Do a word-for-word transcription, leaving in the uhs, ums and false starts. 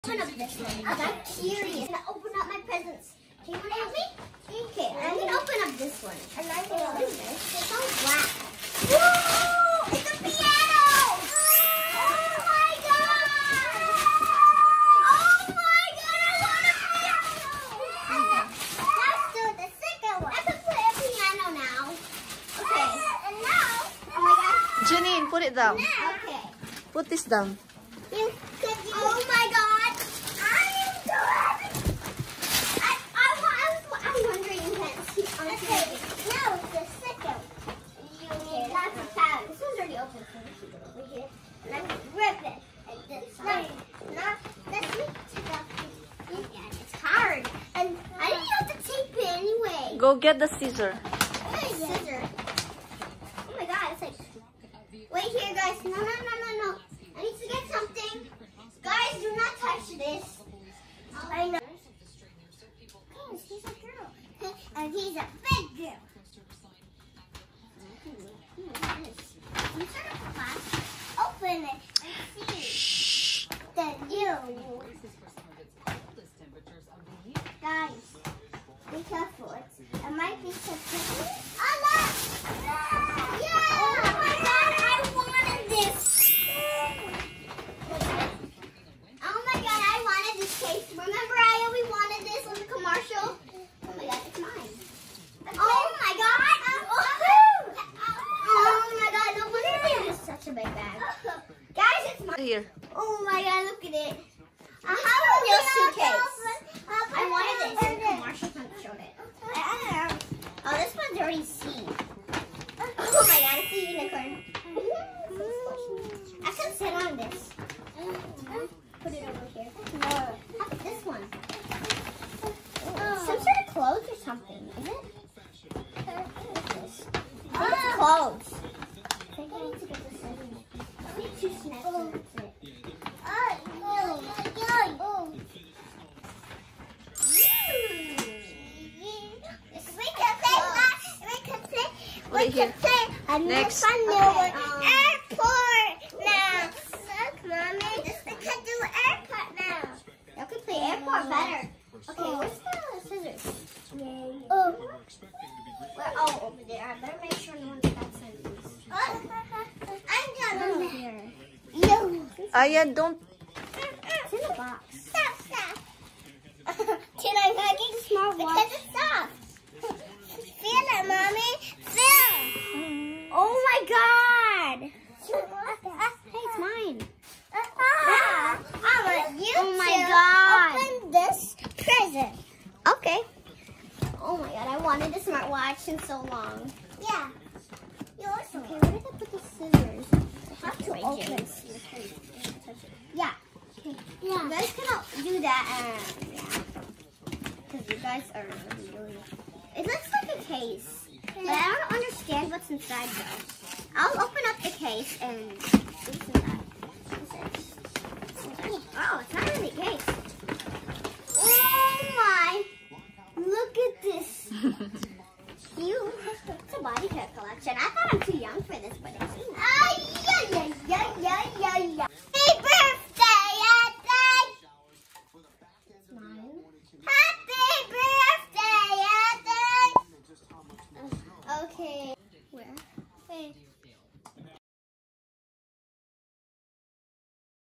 Open up this one. I'm curious. I'm gonna open up my presents. Can you help me? Okay, I'm gonna open up this one. And I'm gonna open this. It's all black. Whoa! It's a piano! Oh my god! Oh my god! I want a piano! Let's do the second one. I can play a piano now. Okay. And now, oh my god. Janine, put it down. Okay. Put this down. You, could you, oh my god! I am so happy! I, I, I was I'm wondering okay, now it's the second. Okay, that's a pattern. This one's already open, so we keep it over here. And I'm gonna rip it like this. Now, now, let's take off this. Yeah, it's hard. And I didn't have to tape it anyway. Go get the scissor. Hey, scissor. Oh my god, it's like, wait here guys. No, no, no, no, no. I need to get something. Guys, do not touch this. I know. Guys, he's a girl. And he's a big girl. You sort of class. Open it and see the new. Guys, be careful. It's, it might be something. Oh, look! Yeah! Oh my god, I wanted this. Oh my god, I wanted this case. Remember I only wanted this on the commercial? Oh my god, it's mine. Oh my god! Oh, oh my god, no wonder it is such a big bag. Guys, it's mine. Here. Oh my god, look at it. I have a real suitcase. I wanted this in the commercial showed it. Oh, this one's already seen. Oh my god, it's a unicorn. I can sit on this. Put it over here. No. How about this one? Oh. Some sort of clothes or something, is it? What is this? Oh, it's clothes. I think I need to get this in. I need two snacks and that's it. Oh, oh, oh, oh. We can play, we can play, we can play a Next. fun new okay, um, airport now. Look, Mommy, this we can do airport now. Y'all can play airport better. Okay, where's the scissors? Yay. Oh, where? Oh, over there. I better make sure no one gets scissors. Oh, I'm done over here. No. Aya, don't. It's in the box. Stop, stop. Can I make small watch? Because it's soft. Feel it, Mommy. Feel. Oh my god. Hey, it's mine. Ah, I want you oh my to god. Open this present. Okay. Oh my god, I wanted a smartwatch in so long. Yeah. You also. Okay, where did I put the scissors? I have to open it. Yeah. Okay. Yeah. You guys cannot do that. Um, yeah. Because you guys are really. It looks like a case, but I don't understand what's inside though. I'll open up the case and.